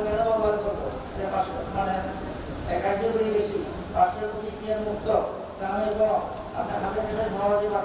কেন ব্যবহার করবো? মানে কার্যকরী বেশি, পার্শ্ব প্রতিক্রিয়া মুক্ত, দামের কম, আপনার হাতে সহজে